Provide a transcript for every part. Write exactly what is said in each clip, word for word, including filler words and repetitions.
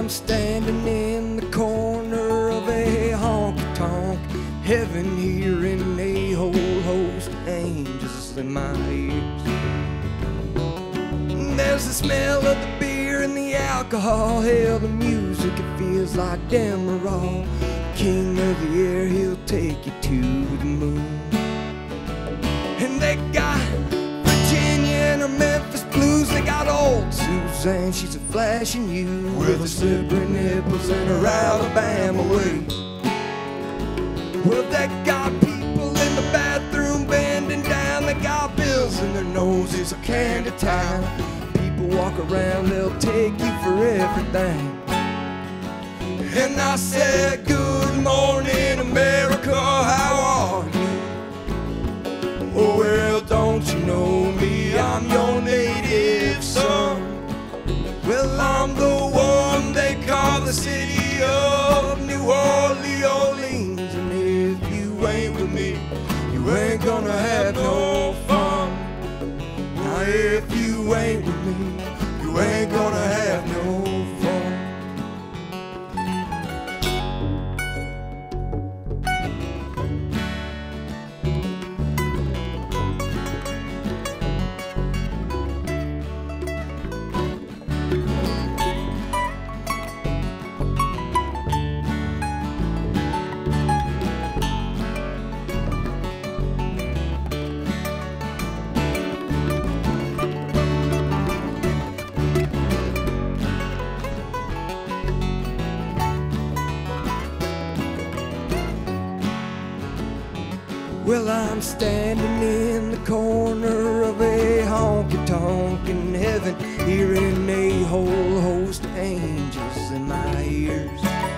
I'm standing in the corner of a honky-tonk heaven, hearing a whole host of angels in my ears. There's the smell of the beer and the alcohol. Hell, the music, it feels like Demerol. King of the air, he'll take you to the moon. And they got Virginia and her Memphis blues. They got old Suzanne, she's a flashing you with her slippery nipples and her Alabama waist. Well, they got people in the bathroom bending down. They got bills in their noses, a candy town. People walk around, they'll take you for everything. And I said, good morning, America, how are you? Oh, well, don't you know me? I'm your native son. Well, I'm the one they call the city of New Orleans. And if you ain't with me, you ain't gonna have no fun. Now, if you ain't with me, you ain't gonna have no fun. Well, I'm standing in the corner of a honky-tonk in heaven, hearing a whole host of angels in my ears.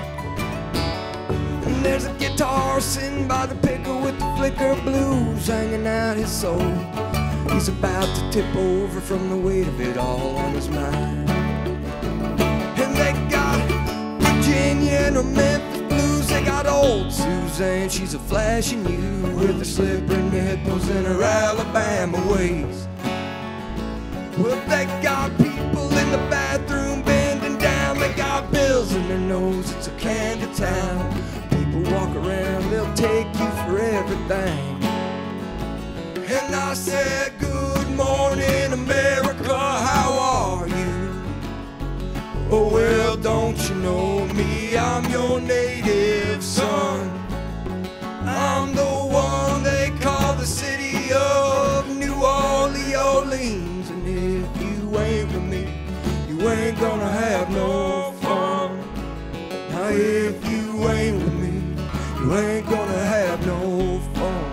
And there's a guitar sitting by the picker with the flicker blues hanging out his soul. He's about to tip over from the weight of it all on his mind. And they got Virginia and her Memphis blues. They got old Suzanne, she's a flashing you with her slippery nipples and her Alabama waist. Well, they got people in the bathroom bending down. They got bills in their nose, it's a candy town. People walk around, they'll take you for everything. And I said, good morning, America, how are you? Oh, well, don't you know me? I'm your native son. I'm the one they call the city of New Orleans. And if you ain't with me, you ain't gonna have no fun. Now, if you ain't with me, you ain't gonna have no fun.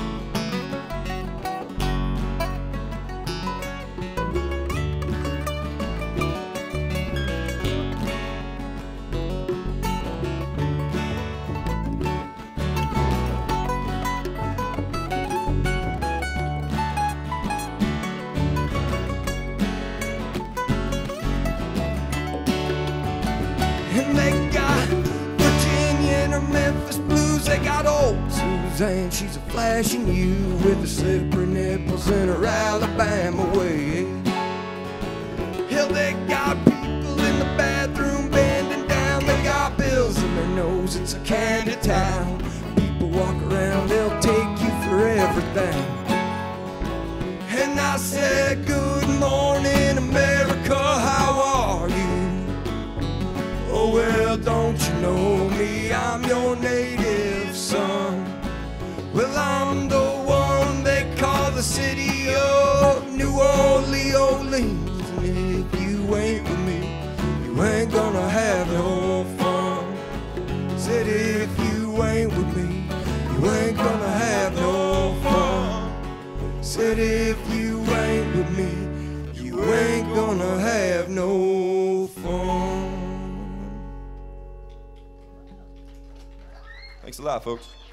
And they got Virginia and her Memphis blues. They got old Suzanne, she's a flashing you with her slippery nipples and her Alabama waist. Hell, they got people in the bathroom bending down. They got bills in their nose, it's a candy town. People walk around, they'll take you for everything. And I said, good morning, America, how are you? Oh, well, don't you know me? I'm your native son. Well, I'm the one they call the city of New Orleans. And if you ain't with me, you ain't gonna have no fun. Said if you ain't with me, you ain't gonna have no fun. Said if you ain't with me, you ain't gonna have no fun. Thanks a lot, folks.